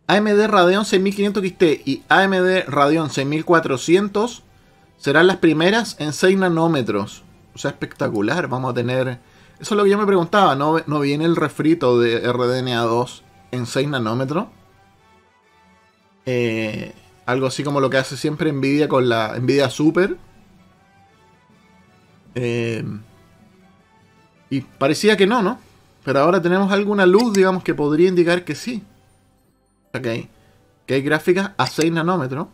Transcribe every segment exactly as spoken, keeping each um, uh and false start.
A M D Radeon seis mil quinientos X T y A M D Radeon seis mil cuatrocientos serán las primeras en seis nanómetros. O sea, espectacular. Vamos a tener... Eso es lo que yo me preguntaba. ¿No, no viene el refrito de R D N A dos en seis nanómetros? Eh, algo así como lo que hace siempre Nvidia con la Nvidia Super. Eh, y parecía que no, ¿no? Pero ahora tenemos alguna luz, digamos, que podría indicar que sí. Ok. Que hay gráficas a seis nanómetros.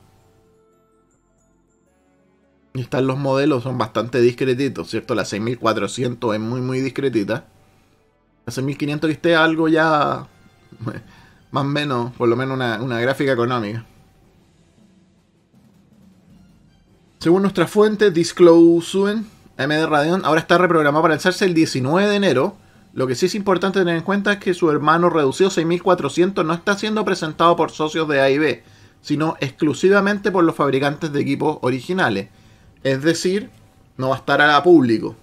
Y están los modelos, son bastante discretitos, ¿cierto? La seis mil cuatrocientos es muy, muy discretita. La seis mil quinientos X T es algo ya... más o menos, por lo menos una, una gráfica económica. Según nuestra fuente, Disclosuen, A M D Radeon ahora está reprogramado para lanzarse el diecinueve de enero. Lo que sí es importante tener en cuenta es que su hermano reducido seis mil cuatrocientos no está siendo presentado por socios de A y B, sino exclusivamente por los fabricantes de equipos originales. Es decir, no va a estar a público.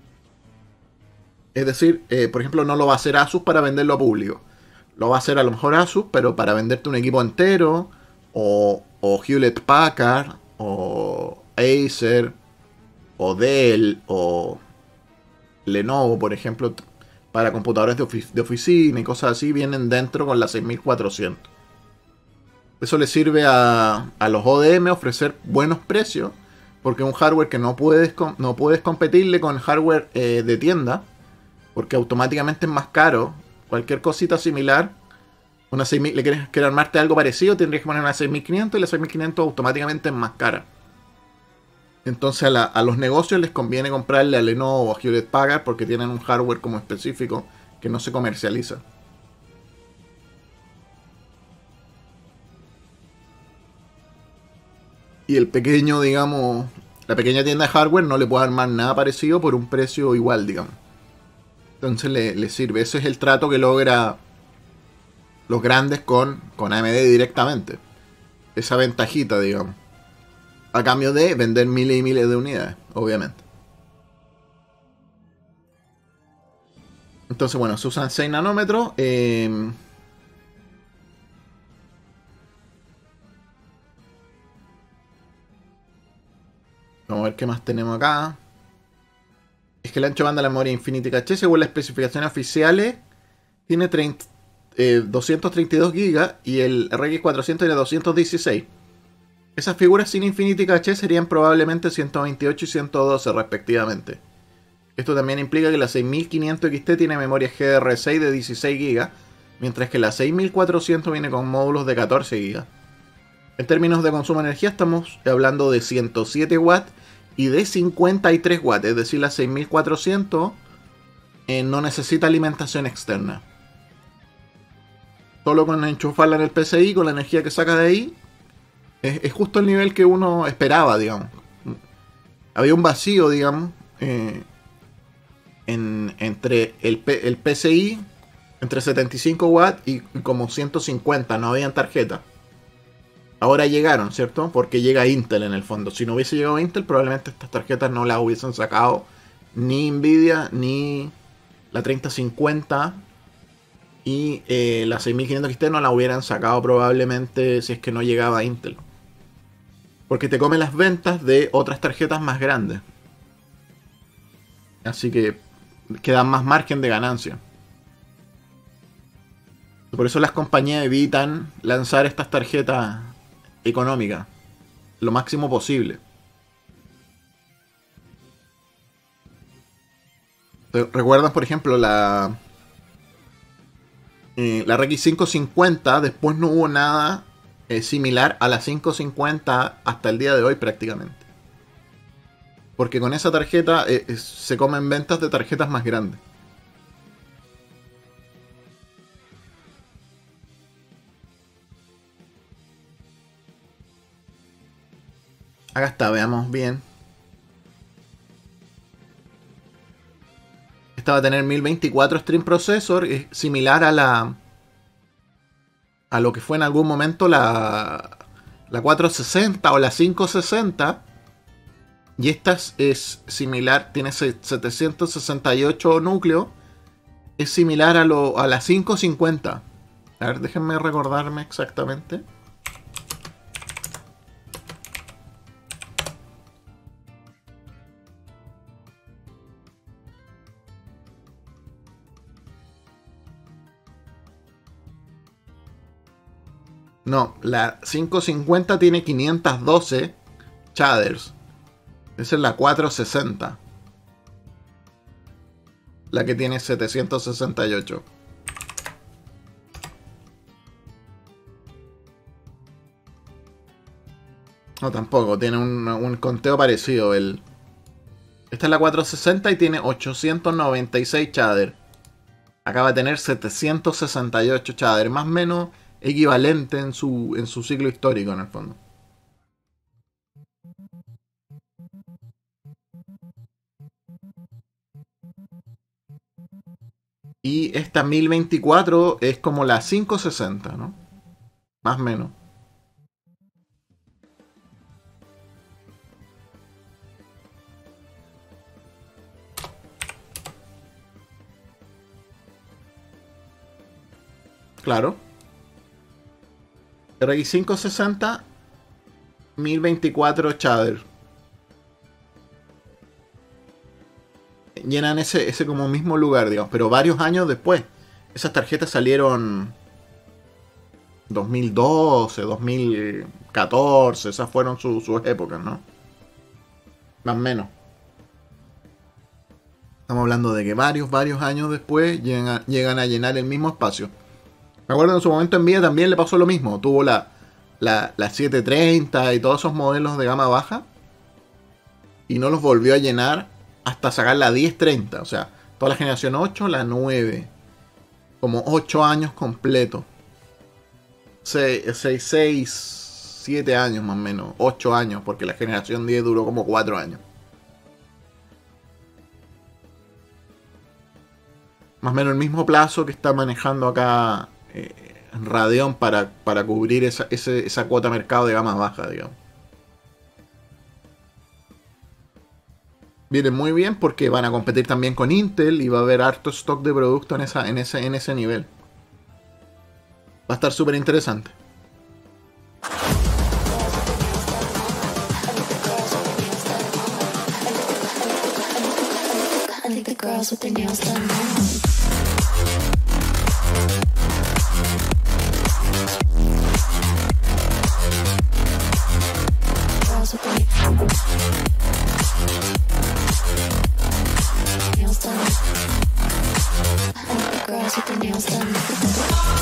Es decir, eh, por ejemplo, no lo va a hacer Asus para venderlo a público. Lo va a hacer a lo mejor Asus, pero para venderte un equipo entero, o, o Hewlett Packard, o Acer, o Dell, o Lenovo, por ejemplo, para computadores de, ofic de oficina y cosas así, vienen dentro con la seis mil cuatrocientos. Eso le sirve a, a los O D M ofrecer buenos precios, porque es un hardware que no puedes, no puedes competirle con hardware eh, de tienda, porque automáticamente es más caro. Cualquier cosita similar, una seis mil, le quieres, quieres armarte algo parecido, tendrías que poner una seis mil quinientos y la seis mil quinientos automáticamente es más cara. Entonces a, la, a los negocios les conviene comprarle a Lenovo o a Hewlett Packard porque tienen un hardware como específico que no se comercializa. Y el pequeño, digamos, la pequeña tienda de hardware no le puede armar nada parecido por un precio igual, digamos. Entonces le, le sirve. Ese es el trato que logra los grandes con, con A M D directamente. Esa ventajita, digamos. A cambio de vender miles y miles de unidades, obviamente. Entonces, bueno, se usan seis nanómetros. Eh, vamos a ver qué más tenemos acá. Es que el ancho banda de la memoria Infinity Cache, según las especificaciones oficiales, tiene treinta, eh, doscientos treinta y dos gigas y el R X cuatrocientos tiene doscientos dieciséis. Esas figuras sin Infinity Cache serían probablemente ciento veintiocho y ciento doce respectivamente. Esto también implica que la seis mil quinientos X T tiene memoria G D R seis de dieciséis gigas, mientras que la seis mil cuatrocientos viene con módulos de catorce gigas. En términos de consumo de energía estamos hablando de ciento siete watts y de cincuenta y tres watts, es decir, la seis mil cuatrocientos eh, no necesita alimentación externa. Solo con enchufarla en el P C I, con la energía que saca de ahí, es, es justo el nivel que uno esperaba, digamos. Había un vacío, digamos, eh, en, entre el, P, el P C I, entre setenta y cinco watts y, y como ciento cincuenta, no habían tarjetas. Ahora llegaron, ¿cierto? Porque llega Intel en el fondo. Si no hubiese llegado Intel, probablemente estas tarjetas no las hubiesen sacado ni Nvidia, ni la treinta cincuenta y eh, la seis mil quinientos X T no la hubieran sacado probablemente si es que no llegaba Intel. Porque te comen las ventas de otras tarjetas más grandes. Así que queda más margen de ganancia. Por eso las compañías evitan lanzar estas tarjetas económica lo máximo posible. ¿Recuerdan, por ejemplo, la eh, la R X quinientos cincuenta? Después no hubo nada eh, similar a la quinientos cincuenta hasta el día de hoy prácticamente, porque con esa tarjeta eh, eh, se comen ventas de tarjetas más grandes. Acá está, veamos bien. Esta va a tener mil veinticuatro Stream Processor, es similar a la a lo que fue en algún momento la la cuatrocientos sesenta o la quinientos sesenta. Y esta es similar, tiene setecientos sesenta y ocho núcleos. Es similar a, lo, a la quinientos cincuenta. A ver, déjenme recordarme exactamente. No, la quinientos cincuenta tiene quinientos doce shaders. Esa es la cuatrocientos sesenta. La que tiene setecientos sesenta y ocho. No, tampoco. Tiene un, un conteo parecido. El... Esta es la cuatrocientos sesenta y tiene ochocientos noventa y seis shaders. Acaba de tener setecientos sesenta y ocho shaders. Más o menos equivalente en su, en su ciclo histórico, en el fondo. Y esta mil veinticuatro es como la quinientos sesenta, ¿no? Más o menos. Claro. R X quinientos sesenta, mil veinticuatro shader. Llenan ese, ese como mismo lugar, digamos, pero varios años después. Esas tarjetas salieron dos mil doce, dos mil catorce, esas fueron su, sus épocas, ¿no? Más o menos. Estamos hablando de que varios, varios años después llegan a, llegan a llenar el mismo espacio. Me acuerdo en su momento Nvidia también le pasó lo mismo. Tuvo la, la, la setecientos treinta y todos esos modelos de gama baja. Y no los volvió a llenar hasta sacar la diez treinta. O sea, toda la generación ocho, la nueve. Como ocho años completos. seis, seis, siete años más o menos. ocho años, porque la generación diez duró como cuatro años. Más o menos el mismo plazo que está manejando acá eh, Radeon para, para cubrir esa, ese, esa cuota de mercado de gama baja, digamos. Vienen muy bien porque van a competir también con Intel y va a haber harto stock de producto en, esa, en, ese, en ese nivel. Va a estar súper interesante. Girls with their nails done.